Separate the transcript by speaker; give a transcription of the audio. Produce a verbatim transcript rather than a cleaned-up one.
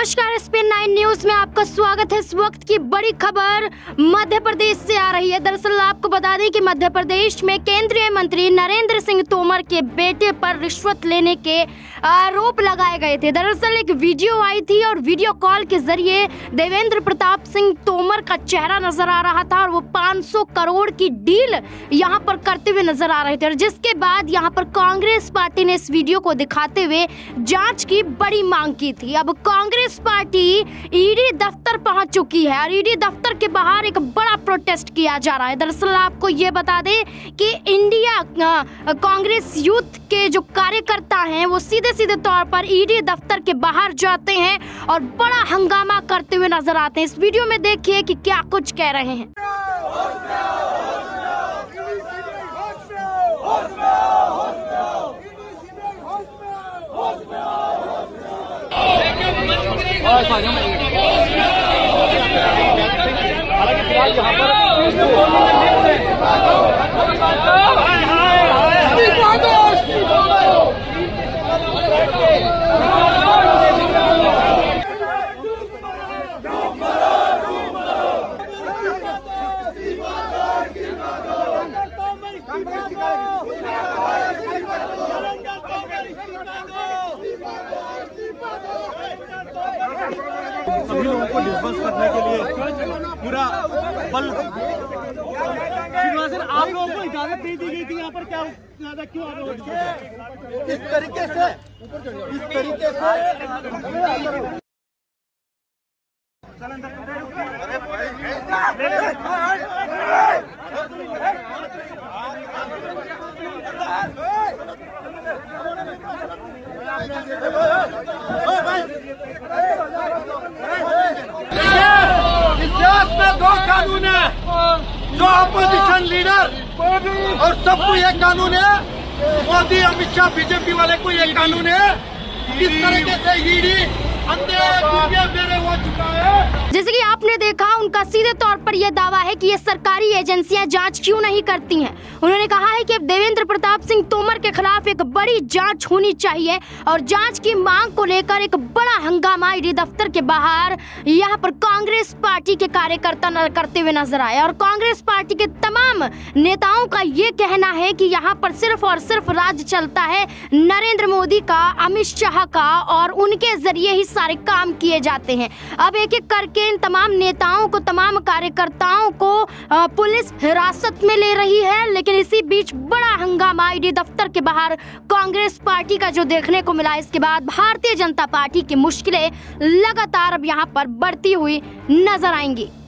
Speaker 1: नमस्कार, ESPN nine news में आपका स्वागत है। इस वक्त की बड़ी खबर मध्य प्रदेश से आ रही है। दरअसल आपको बता दें कि मध्य प्रदेश में केंद्रीय मंत्री नरेंद्र सिंह तोमर के बेटे पर रिश्वत लेने के आरोप लगाए गए थे। दरअसल एक वीडियो आई थी और वीडियो कॉल के जरिए देवेंद्र प्रताप सिंह तोमर का चेहरा नजर आ रहा था और वो पाँच सौ करोड़ की डील यहाँ पर करते हुए नजर आ रहे थे। और जिसके बाद यहाँ पर कांग्रेस पार्टी ने इस वीडियो को दिखाते हुए जांच की बड़ी मांग की थी। अब कांग्रेस पार्टी ईडी दफ्तर पहुंच चुकी है और ईडी दफ्तर के बाहर एक बड़ा प्रोटेस्ट किया जा रहा है। दरअसल आपको ये बता दें कि इंडिया कांग्रेस यूथ के जो कार्यकर्ता हैं वो सीधे सीधे तौर पर ईडी दफ्तर के बाहर जाते हैं और बड़ा हंगामा करते हुए नजर आते हैं। इस वीडियो में देखिए कि क्या कुछ कह रहे हैं।
Speaker 2: हालांकि फिलहाल यहाँ पर सभी लोगों को डिस्पर्स करने के लिए पूरा बल। श्रीनिवासन, आप लोगों को इजाजत नहीं दी गई थी यहाँ पर, क्या क्यों आप लोग इस तरीके से इस तरीके से इस देश में दो कानून है, जो अपोजिशन लीडर और सबको ये कानून है। मोदी, अमित शाह, बीजेपी वाले को ये कानून है। किस तरीके से ईडी अंधे मेरे हो चुका है।
Speaker 1: जैसे कि आपने देखा, उनका सीधे तौर पर यह दावा है कि ये सरकारी एजेंसियां जांच क्यों नहीं करती हैं। उन्होंने कहा है कि देवेंद्र प्रताप सिंह तोमर के खिलाफ एक बड़ी जांच होनी चाहिए और जांच की मांग को लेकर एक बड़ा हंगामा ईडी दफ्तर के बाहर यहाँ पर कांग्रेस पार्टी के कार्यकर्ता करते हुए नजर आए। और कांग्रेस पार्टी के तमाम नेताओं का ये कहना है कि यहाँ पर सिर्फ और सिर्फ राज चलता है नरेंद्र मोदी का, अमित शाह का, और उनके जरिए ही सारे काम किए जाते हैं। अब एक एक करके इन तमाम नेताओं को, तमाम कार्यकर्ताओं को पुलिस हिरासत में ले रही है। लेकिन इसी बीच बड़ा हंगामा ईडी दफ्तर के बाहर कांग्रेस पार्टी का जो देखने को मिला, इसके बाद भारतीय जनता पार्टी की मुश्किलें लगातार अब यहाँ पर बढ़ती हुई नजर आएंगी।